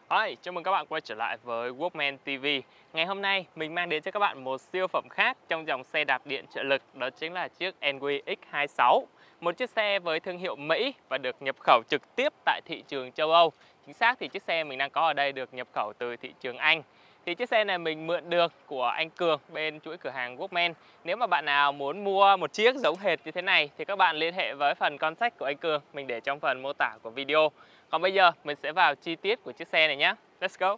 Hi, chào mừng các bạn quay trở lại với Workman TV. Ngày hôm nay mình mang đến cho các bạn một siêu phẩm khác trong dòng xe đạp điện trợ lực, đó chính là chiếc Enwy X26. Một chiếc xe với thương hiệu Mỹ và được nhập khẩu trực tiếp tại thị trường châu Âu. Chính xác thì chiếc xe mình đang có ở đây được nhập khẩu từ thị trường Anh. Thì chiếc xe này mình mượn được của anh Cường bên chuỗi cửa hàng Workman. Nếu mà bạn nào muốn mua một chiếc giống hệt như thế này thì các bạn liên hệ với phần contact của anh Cường, mình để trong phần mô tả của video. Còn bây giờ mình sẽ vào chi tiết của chiếc xe này nhé. Let's go!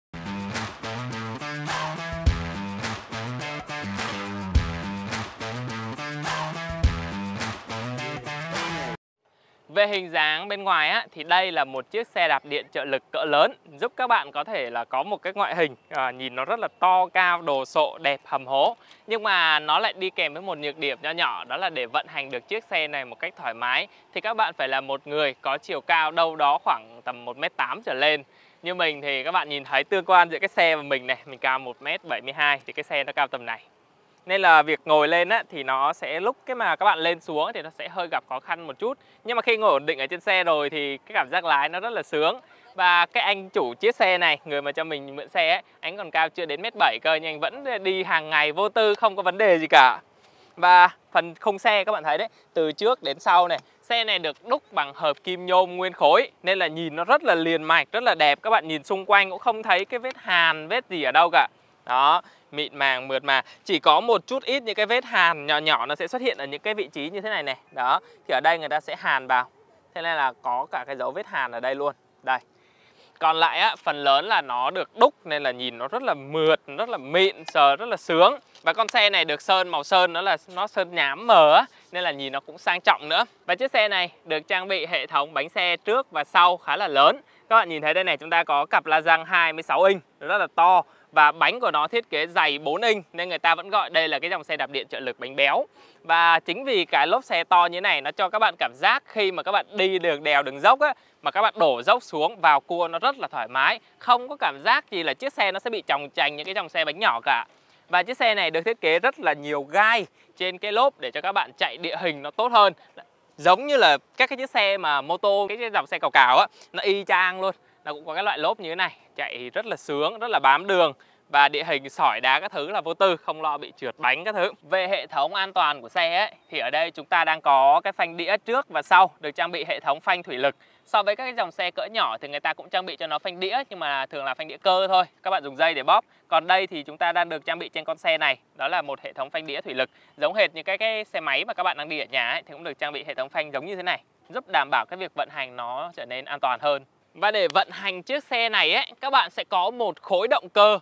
Về hình dáng bên ngoài á, thì đây là một chiếc xe đạp điện trợ lực cỡ lớn, giúp các bạn có thể là có một cái ngoại hình nhìn nó rất là to cao, đồ sộ, đẹp, hầm hố. Nhưng mà nó lại đi kèm với một nhược điểm nho nhỏ, đó là để vận hành được chiếc xe này một cách thoải mái thì các bạn phải là một người có chiều cao đâu đó khoảng tầm 1m8 trở lên. Như mình thì các bạn nhìn thấy tương quan giữa cái xe và mình này, mình cao 1m72 thì cái xe nó cao tầm này. Nên là việc ngồi lên á, thì nó sẽ lúc cái mà các bạn lên xuống thì nó sẽ hơi gặp khó khăn một chút. Nhưng mà khi ngồi ổn định ở trên xe rồi thì cái cảm giác lái nó rất là sướng. Và cái anh chủ chiếc xe này, người mà cho mình mượn xe ấy, anh còn cao chưa đến 1m7 cơ, nhưng anh vẫn đi hàng ngày vô tư, không có vấn đề gì cả. Và phần khung xe các bạn thấy đấy, từ trước đến sau này, xe này được đúc bằng hợp kim nhôm nguyên khối nên là nhìn nó rất là liền mạch, rất là đẹp. Các bạn nhìn xung quanh cũng không thấy cái vết hàn, vết gì ở đâu cả. Đó, mịn màng, mượt mà. Chỉ có một chút ít những cái vết hàn nhỏ nhỏ nó sẽ xuất hiện ở những cái vị trí như thế này này. Đó, thì ở đây người ta sẽ hàn vào. Thế nên là có cả cái dấu vết hàn ở đây luôn. Đây. Còn lại á, phần lớn là nó được đúc nên là nhìn nó rất là mượt, rất là mịn, sờ rất là sướng. Và con xe này được sơn màu sơn nó sơn nhám mờ á, nên là nhìn nó cũng sang trọng nữa. Và chiếc xe này được trang bị hệ thống bánh xe trước và sau khá là lớn. Các bạn nhìn thấy đây này, chúng ta có cặp la răng 26 inch rất là to. Và bánh của nó thiết kế dày 4 inch nên người ta vẫn gọi đây là cái dòng xe đạp điện trợ lực bánh béo. Và chính vì cái lốp xe to như này nó cho các bạn cảm giác khi mà các bạn đi đường đèo đường dốc á, mà các bạn đổ dốc xuống vào cua nó rất là thoải mái, không có cảm giác gì là chiếc xe nó sẽ bị chòng chành những cái dòng xe bánh nhỏ cả. Và chiếc xe này được thiết kế rất là nhiều gai trên cái lốp để cho các bạn chạy địa hình nó tốt hơn. Giống như là các cái chiếc xe mà mô tô, cái dòng xe cào cào á, nó y chang luôn. Nó cũng có cái loại lốp như thế này, chạy rất là sướng, rất là bám đường. Và địa hình sỏi đá các thứ là vô tư, không lo bị trượt bánh các thứ. Về hệ thống an toàn của xe ấy, thì ở đây chúng ta đang có cái phanh đĩa trước và sau được trang bị hệ thống phanh thủy lực. So với các cái dòng xe cỡ nhỏ thì người ta cũng trang bị cho nó phanh đĩa, nhưng mà thường là phanh đĩa cơ thôi, các bạn dùng dây để bóp. Còn đây thì chúng ta đang được trang bị trên con xe này, đó là một hệ thống phanh đĩa thủy lực. Giống hệt như cái xe máy mà các bạn đang đi ở nhà ấy, thì cũng được trang bị hệ thống phanh giống như thế này, giúp đảm bảo cái việc vận hành nó trở nên an toàn hơn. Và để vận hành chiếc xe này ấy, các bạn sẽ có một khối động cơ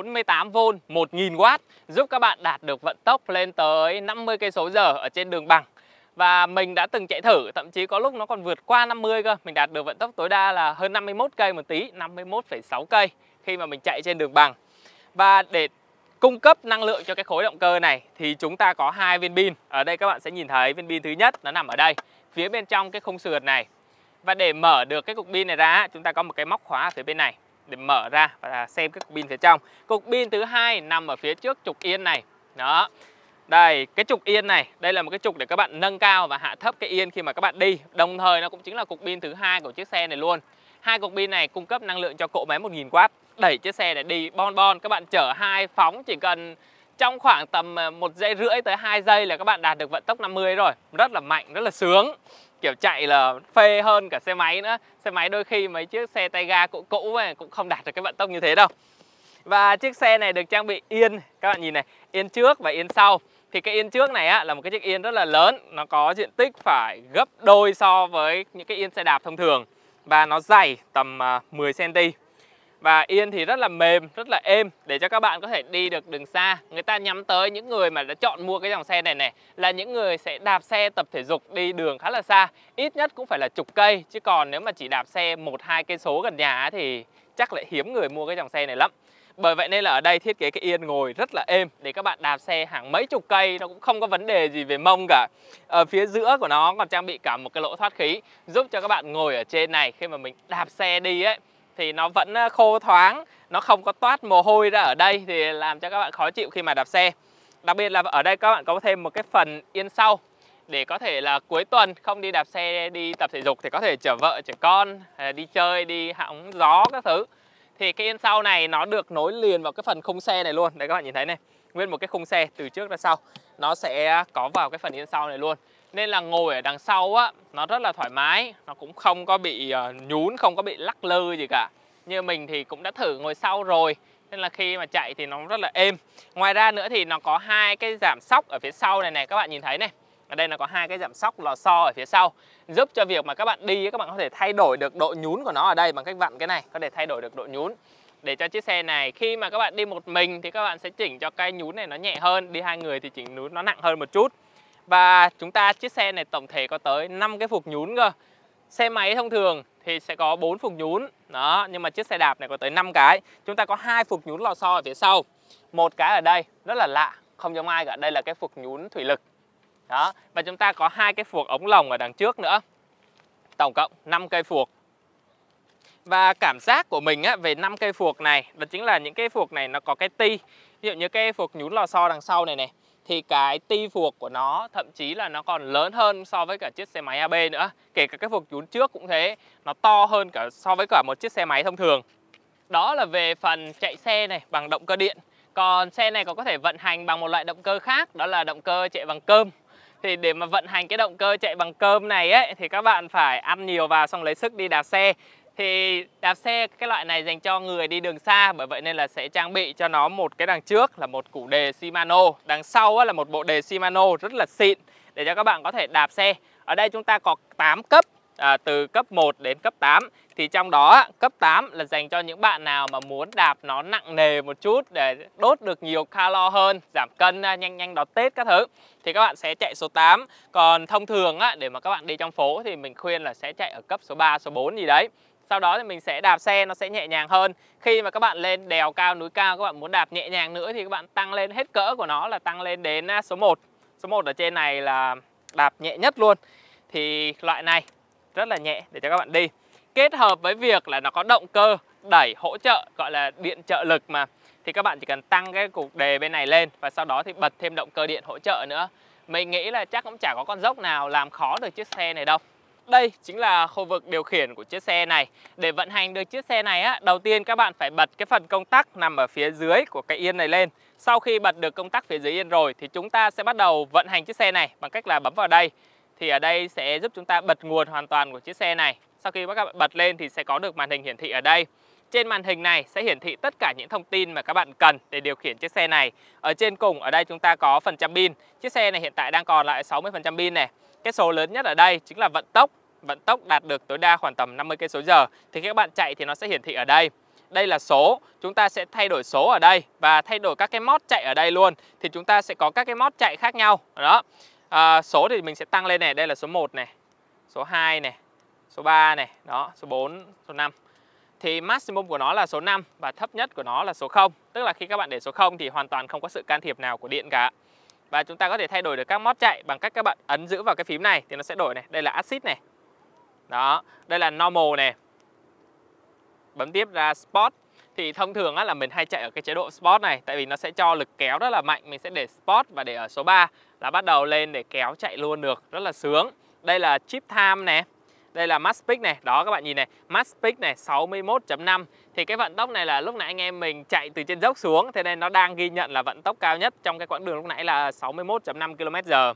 48V 1000W giúp các bạn đạt được vận tốc lên tới 50 cây/giờ ở trên đường bằng. Và mình đã từng chạy thử, thậm chí có lúc nó còn vượt qua 50 cơ. Mình đạt được vận tốc tối đa là hơn 51 cây một tí, 51,6 cây khi mà mình chạy trên đường bằng. Và để cung cấp năng lượng cho cái khối động cơ này thì chúng ta có hai viên pin. Ở đây các bạn sẽ nhìn thấy viên pin thứ nhất nó nằm ở đây, phía bên trong cái khung sườn này. Và để mở được cái cục pin này ra, chúng ta có một cái móc khóa ở phía bên này để mở ra và xem cái cục pin phía trong. Cục pin thứ hai nằm ở phía trước trục yên này. Đó. Đây, cái trục yên này, đây là một cái trục để các bạn nâng cao và hạ thấp cái yên khi mà các bạn đi. Đồng thời nó cũng chính là cục pin thứ hai của chiếc xe này luôn. Hai cục pin này cung cấp năng lượng cho cỗ máy 1000W, đẩy chiếc xe để đi bon bon. Các bạn chở 2 phóng chỉ cần trong khoảng tầm 1,5 giây tới 2 giây là các bạn đạt được vận tốc 50 rồi. Rất là mạnh, rất là sướng. Kiểu chạy là phê hơn cả xe máy nữa. Xe máy đôi khi mấy chiếc xe tay ga cũ cũ ấy cũng không đạt được cái vận tốc như thế đâu. Và chiếc xe này được trang bị yên, các bạn nhìn này, yên trước và yên sau. Thì cái yên trước này á, là một cái chiếc yên rất là lớn, nó có diện tích phải gấp đôi so với những cái yên xe đạp thông thường. Và nó dày tầm 10cm. Và yên thì rất là mềm, rất là êm để cho các bạn có thể đi được đường xa. Người ta nhắm tới những người mà đã chọn mua cái dòng xe này là những người sẽ đạp xe tập thể dục đi đường khá là xa. Ít nhất cũng phải là chục cây, chứ còn nếu mà chỉ đạp xe 1-2 cây số gần nhà thì chắc lại hiếm người mua cái dòng xe này lắm. Bởi vậy nên là ở đây thiết kế cái yên ngồi rất là êm để các bạn đạp xe hàng mấy chục cây nó cũng không có vấn đề gì về mông cả. Ở phía giữa của nó còn trang bị cả một cái lỗ thoát khí giúp cho các bạn ngồi ở trên này khi mà mình đạp xe đi ấy thì nó vẫn khô thoáng, nó không có toát mồ hôi ra ở đây thì làm cho các bạn khó chịu khi mà đạp xe. Đặc biệt là ở đây các bạn có thêm một cái phần yên sau để có thể là cuối tuần không đi đạp xe đi tập thể dục thì có thể chở vợ chở con đi chơi, đi hóng gió các thứ. thì cái yên sau này nó được nối liền vào cái phần khung xe này luôn. Đây các bạn nhìn thấy này, nguyên một cái khung xe từ trước ra sau nó sẽ có vào cái phần yên sau này luôn. Nên là ngồi ở đằng sau á, nó rất là thoải mái, nó cũng không có bị nhún, không có bị lắc lư gì cả. Như mình thì cũng đã thử ngồi sau rồi, nên là khi mà chạy thì nó rất là êm. Ngoài ra nữa thì nó có hai cái giảm xóc ở phía sau này này, các bạn nhìn thấy này. Ở đây nó có hai cái giảm xóc lò xo ở phía sau, giúp cho việc mà các bạn đi các bạn có thể thay đổi được độ nhún của nó ở đây bằng cách vặn cái này, có thể thay đổi được độ nhún. Để cho chiếc xe này khi mà các bạn đi một mình thì các bạn sẽ chỉnh cho cái nhún này nó nhẹ hơn, đi hai người thì chỉnh nhún nó nặng hơn một chút. Và chiếc xe này tổng thể có tới 5 cái phục nhún cơ. Xe máy thông thường thì sẽ có 4 phục nhún. Đó, nhưng mà chiếc xe đạp này có tới 5 cái. Chúng ta có 2 phục nhún lò xo ở phía sau. Một cái ở đây rất là lạ, không giống ai cả. Đây là cái phục nhún thủy lực. Đó, và chúng ta có 2 cái phuộc ống lồng ở đằng trước nữa. Tổng cộng 5 cây phuộc. Và cảm giác của mình á, về 5 cây phuộc này, đó chính là những cái phuộc này nó có cái ti. Ví dụ như cái phuộc nhún lò xo đằng sau này này, thì cái ti phuộc của nó thậm chí là nó còn lớn hơn so với cả chiếc xe máy AB nữa. Kể cả cái phuộc nhún trước cũng thế, nó to hơn cả so với cả một chiếc xe máy thông thường. Đó là về phần chạy xe này bằng động cơ điện. Còn xe này còn có thể vận hành bằng một loại động cơ khác, đó là động cơ chạy bằng cơm. Thì để mà vận hành cái động cơ chạy bằng cơm này ấy, thì các bạn phải ăn nhiều vào xong lấy sức đi đạp xe. Thì đạp xe cái loại này dành cho người đi đường xa, bởi vậy nên là sẽ trang bị cho nó một cái đằng trước là một củ đề Shimano, đằng sau là một bộ đề Shimano rất là xịn để cho các bạn có thể đạp xe. Ở đây chúng ta có 8 cấp, từ cấp 1 đến cấp 8. Thì trong đó cấp 8 là dành cho những bạn nào mà muốn đạp nó nặng nề một chút để đốt được nhiều calo hơn, giảm cân, nhanh đón Tết các thứ, thì các bạn sẽ chạy số 8. Còn thông thường để mà các bạn đi trong phố thì mình khuyên là sẽ chạy ở cấp số 3, số 4 gì đấy. Sau đó thì mình sẽ đạp xe nó sẽ nhẹ nhàng hơn. Khi mà các bạn lên đèo cao, núi cao, các bạn muốn đạp nhẹ nhàng nữa thì các bạn tăng lên hết cỡ của nó là tăng lên đến số 1. Số 1 ở trên này là đạp nhẹ nhất luôn. Thì loại này rất là nhẹ để cho các bạn đi. Kết hợp với việc là nó có động cơ đẩy hỗ trợ, gọi là điện trợ lực mà, thì các bạn chỉ cần tăng cái cục đề bên này lên và sau đó thì bật thêm động cơ điện hỗ trợ nữa. Mình nghĩ là chắc cũng chả có con dốc nào làm khó được chiếc xe này đâu. Đây chính là khu vực điều khiển của chiếc xe này. Để vận hành được chiếc xe này đầu tiên các bạn phải bật cái phần công tắc nằm ở phía dưới của cái yên này lên. Sau khi bật được công tắc phía dưới yên rồi thì chúng ta sẽ bắt đầu vận hành chiếc xe này bằng cách là bấm vào đây. Thì ở đây sẽ giúp chúng ta bật nguồn hoàn toàn của chiếc xe này. Sau khi các bạn bật lên thì sẽ có được màn hình hiển thị ở đây. Trên màn hình này sẽ hiển thị tất cả những thông tin mà các bạn cần để điều khiển chiếc xe này. Ở trên cùng ở đây chúng ta có phần trăm pin. Chiếc xe này hiện tại đang còn lại 60% pin này. Cái số lớn nhất ở đây chính là vận tốc. Vận tốc đạt được tối đa khoảng tầm 50 km/h. Thì khi các bạn chạy thì nó sẽ hiển thị ở đây. Đây là số, chúng ta sẽ thay đổi số ở đây và thay đổi các cái mod chạy ở đây luôn. Thì chúng ta sẽ có các cái mod chạy khác nhau. Đó. Số thì mình sẽ tăng lên này, đây là số 1 này, số 2 này, số 3 này, đó, số 4, số 5. Thì maximum của nó là số 5 và thấp nhất của nó là số 0. Tức là khi các bạn để số 0 thì hoàn toàn không có sự can thiệp nào của điện cả. Và chúng ta có thể thay đổi được các mod chạy bằng cách các bạn ấn giữ vào cái phím này thì nó sẽ đổi này. Đây là Acid này. Đó, đây là Normal này. Bấm tiếp ra Sport. Thì thông thường là mình hay chạy ở cái chế độ Sport này, tại vì nó sẽ cho lực kéo rất là mạnh. Mình sẽ để Sport và để ở số 3 là bắt đầu lên để kéo chạy luôn được, rất là sướng. Đây là Chip Time này. Đây là Max Peak này, đó các bạn nhìn này, Max Peak này 61.5. Thì cái vận tốc này là lúc nãy anh em mình chạy từ trên dốc xuống, thế nên nó đang ghi nhận là vận tốc cao nhất trong cái quãng đường lúc nãy là 61.5 km/h.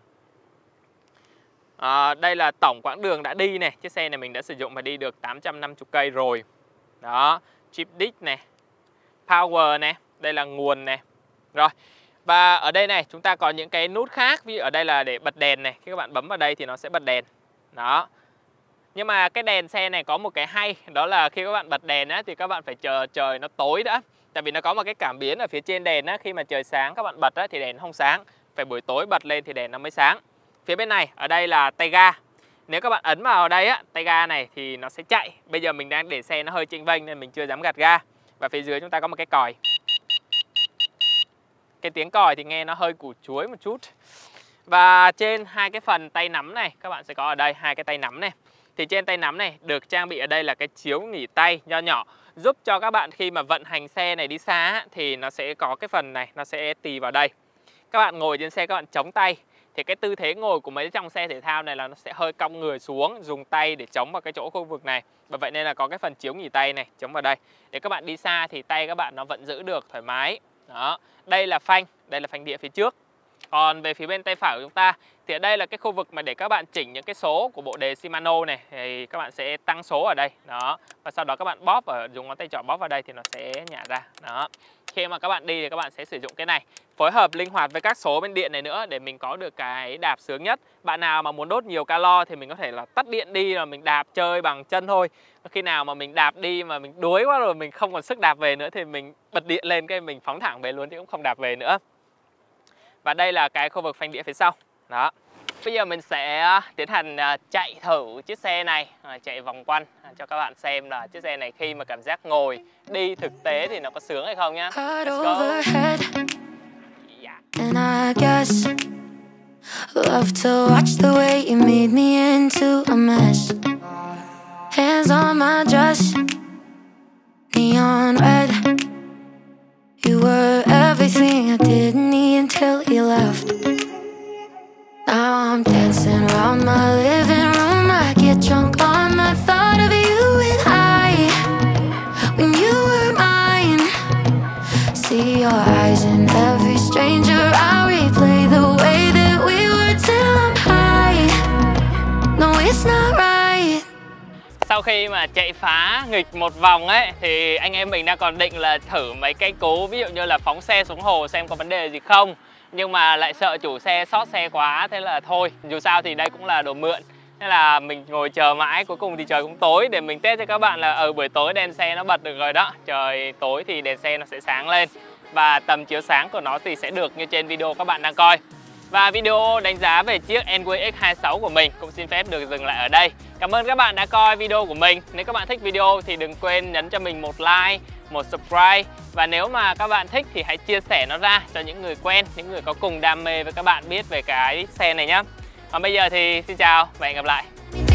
Đây là tổng quãng đường đã đi này, chiếc xe này mình đã sử dụng và đi được 850 cây rồi. Đó, Chip Disk này, Power này, đây là nguồn này. Rồi, và ở đây này chúng ta có những cái nút khác, ví dụ ở đây là để bật đèn này, khi các bạn bấm vào đây thì nó sẽ bật đèn. Đó. Nhưng mà cái đèn xe này có một cái hay, đó là khi các bạn bật đèn thì các bạn phải chờ trời nó tối đã. Tại vì nó có một cái cảm biến ở phía trên đèn khi mà trời sáng các bạn bật thì đèn không sáng, phải buổi tối bật lên thì đèn nó mới sáng. Phía bên này, ở đây là tay ga. Nếu các bạn ấn vào đây tay ga này thì nó sẽ chạy. Bây giờ mình đang để xe nó hơi chênh vênh nên mình chưa dám gạt ga. Và phía dưới chúng ta có một cái còi. Cái tiếng còi thì nghe nó hơi củ chuối một chút. Và trên hai cái phần tay nắm này, các bạn sẽ có ở đây hai cái tay nắm này. Thì trên tay nắm này được trang bị ở đây là cái chiếu nghỉ tay nho nhỏ, giúp cho các bạn khi mà vận hành xe này đi xa thì nó sẽ có cái phần này, nó sẽ tì vào đây. Các bạn ngồi trên xe các bạn chống tay thì cái tư thế ngồi của mấy trong xe thể thao này là nó sẽ hơi cong người xuống, dùng tay để chống vào cái chỗ khu vực này. Và vậy nên là có cái phần chiếu nghỉ tay này chống vào đây. Để các bạn đi xa thì tay các bạn nó vẫn giữ được thoải mái. Đó, đây là phanh đĩa phía trước. Còn về phía bên tay phải của chúng ta thì ở đây là cái khu vực mà để các bạn chỉnh những cái số của bộ đề Shimano này, thì các bạn sẽ tăng số ở đây. Đó, và sau đó các bạn bóp dùng ngón tay trỏ bóp vào đây thì nó sẽ nhả ra. Đó. Khi mà các bạn đi thì các bạn sẽ sử dụng cái này, phối hợp linh hoạt với các số bên điện này nữa để mình có được cái đạp sướng nhất. Bạn nào mà muốn đốt nhiều calo thì mình có thể là tắt điện đi rồi mình đạp chơi bằng chân thôi. Khi nào mà mình đạp đi mà mình đuối quá rồi, mình không còn sức đạp về nữa thì mình bật điện lên cái mình phóng thẳng về luôn chứ cũng không đạp về nữa. Và đây là cái khu vực phanh đĩa phía sau. Đó. Bây giờ mình sẽ tiến hành chạy thử chiếc xe này, chạy vòng quanh cho các bạn xem là chiếc xe này khi mà cảm giác ngồi đi thực tế thì nó có sướng hay không nhá. Let's go. And I guess love to watch the way you made me into a mess. Hands on my dress, neon red. You were everything I didn't need until you left. Now I'm dancing around my living room. I get drunk on the thought of you and I, when you were mine. See your eyes in every stranger. I replay the way that we were till I'm high. No, it's not right. Sau khi mà chạy phá nghịch một vòng ấy thì anh em mình đang còn định là thử mấy cái cú, ví dụ như là phóng xe xuống hồ xem có vấn đề gì không. Nhưng mà lại sợ chủ xe xót xe quá, thế là thôi, dù sao thì đây cũng là đồ mượn. Thế là mình ngồi chờ mãi, cuối cùng thì trời cũng tối để mình test cho các bạn là ở buổi tối đèn xe nó bật được rồi đó. Trời tối thì đèn xe nó sẽ sáng lên và tầm chiếu sáng của nó thì sẽ được như trên video các bạn đang coi. Và video đánh giá về chiếc Enway X26 của mình cũng xin phép được dừng lại ở đây. Cảm ơn các bạn đã coi video của mình. Nếu các bạn thích video thì đừng quên nhấn cho mình một like, một subscribe. Và nếu mà các bạn thích thì hãy chia sẻ nó ra cho những người quen, những người có cùng đam mê với các bạn biết về cái xe này nhé. Còn bây giờ thì xin chào và hẹn gặp lại.